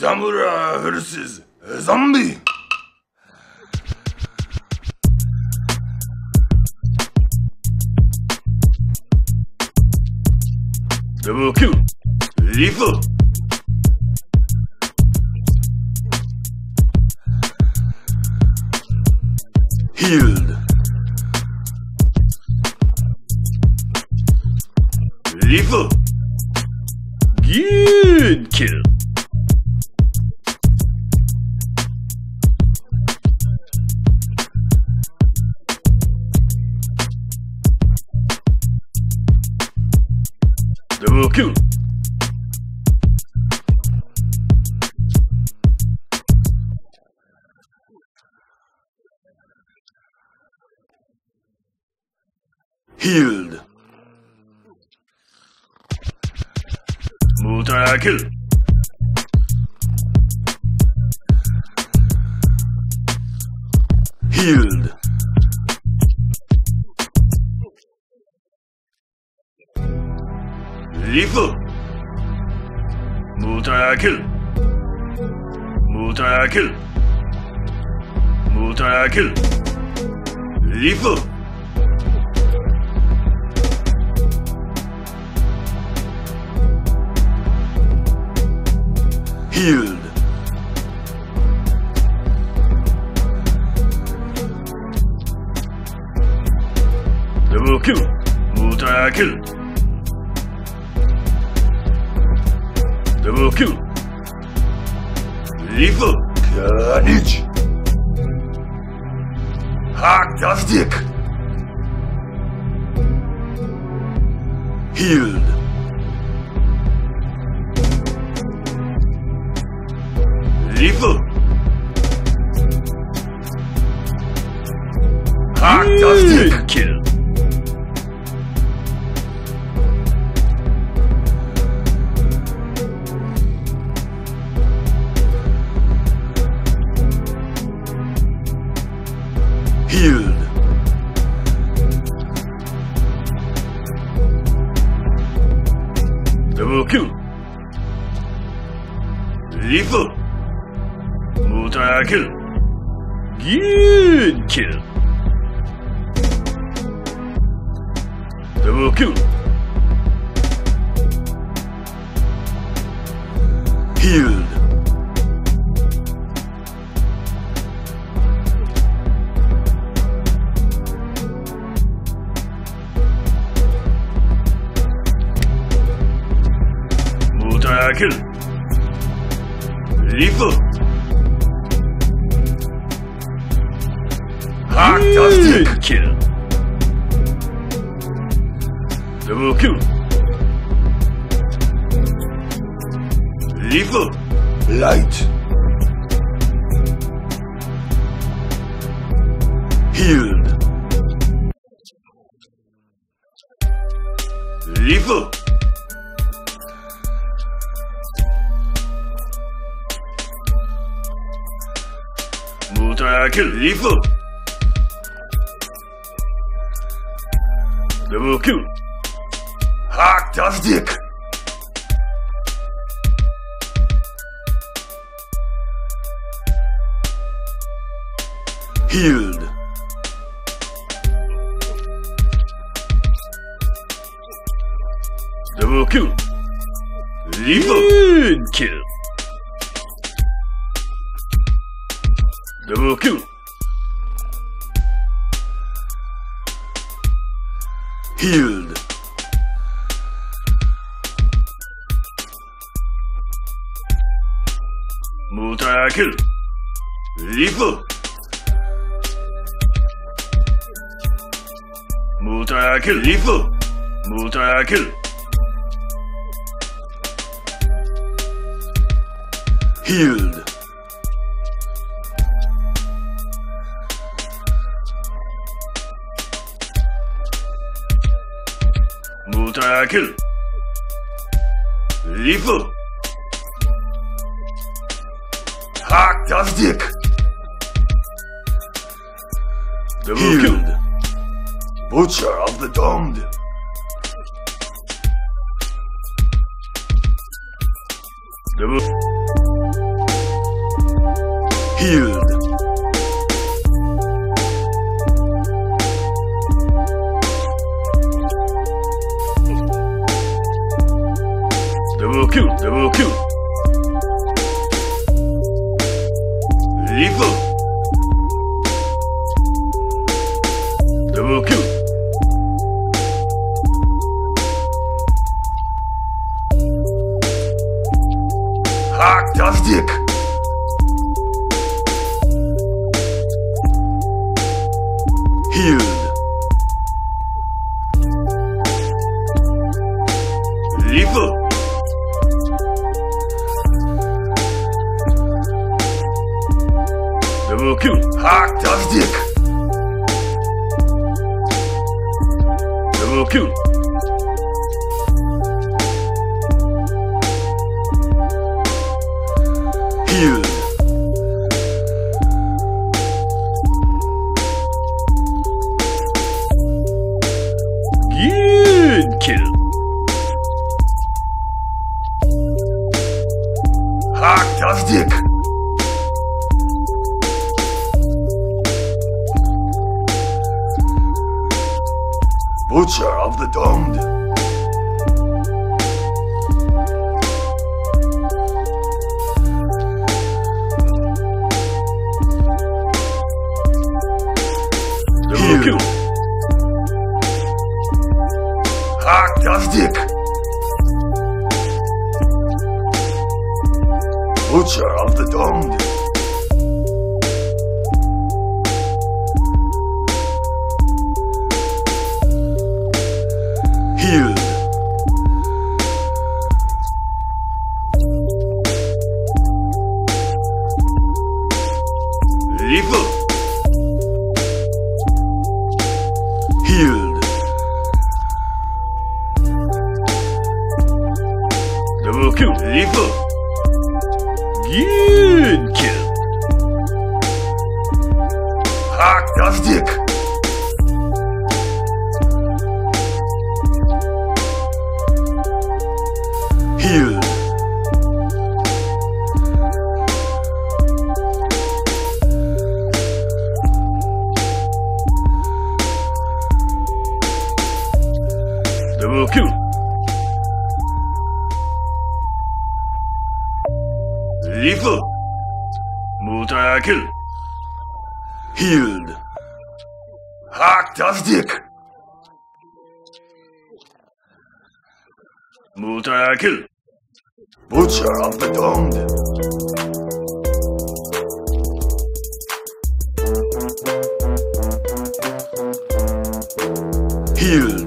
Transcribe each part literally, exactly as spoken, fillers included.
Samurai versus Zombie. Double kill. Lethal. Healed. Lethal. Good kill. Double kill. Healed. Multi kill. Healed. Lethal. Multi kill. Multi kill. Multi kill. Lethal. Healed. Double kill. Multi kill. Double kill. Lethal. Carnage. Hack das Dick. Healed. Lethal. Hack das Dick. Kill. Healed. Double kill. Lethal. Multi kill. Good kill. Double kill. Healed. Multi kill. Lethal. Hack das Dick. Kill. Double kill. Lethal. Light. Healed. Lethal. Multi kill. Lethal. Double kill. Hack das Dick. Healed. Double kill. Lethal. Good kill. Double kill. Healed. Multi kill. Lethal. Multi kill. Lethal. Multi kill. Healed. Multi kill. Lethal. Hack das Dick. Double kill. Butcher of the Damned. Double. Healed. Double kill, double kill. Lethal. Double kill. Hack das Dick. Healed. Lethal. Double kill. Hack das Dick. Double kill. Healed. Good kill. Hack das Dick. Butcher of the Damned. Double kill. Hack das Dick. Butcher of the Damned. Healed. Lethal. Healed. Double kill. Lethal. Good kill. Hack das Dick. Healed. Double kill. Lethal. Multi kill. Healed. Hack das Dick. Multi kill. Butcher of the Damned. Healed.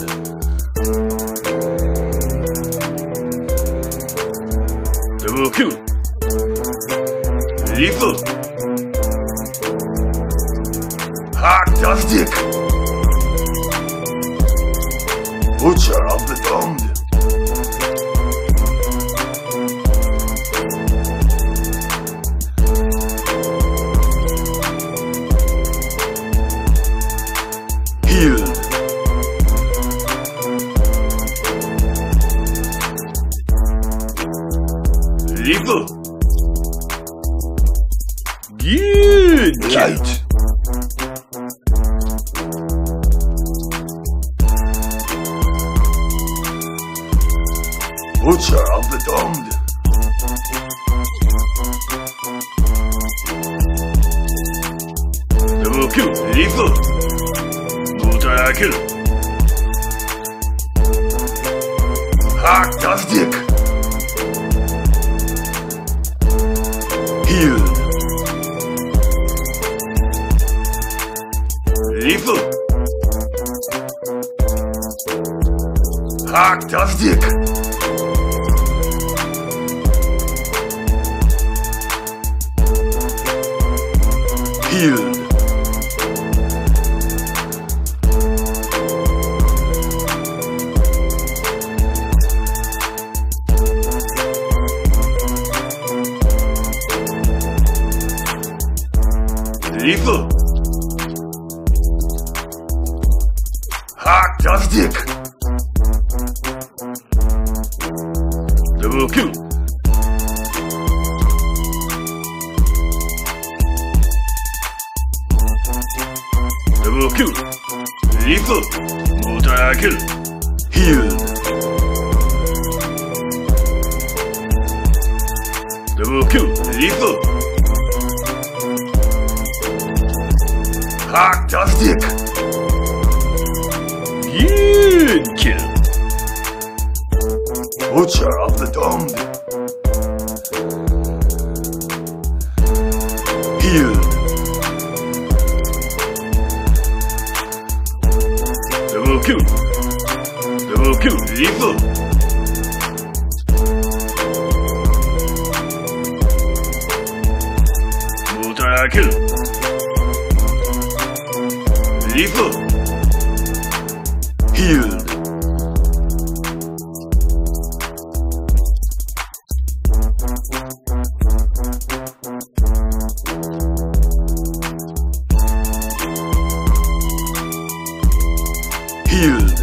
Double kill. Lethal. Hack das Dick. Butcher of the Damned. Healed. Lethal. Good kill. Butcher of the Damned. Double kill. Lethal. Multi kill. Hack das Dick. Healed. Lethal. Hack das Dick. Healed. Lethal. Hack das Dick. Double kill. Lethal. Multi-kill. Healed. Double kill. Lethal. Fantastic. Good kill. Butcher of the Damned. Healed. Double kill. Double kill. Lethal. Multi-kill. Lethal. Healed. Healed.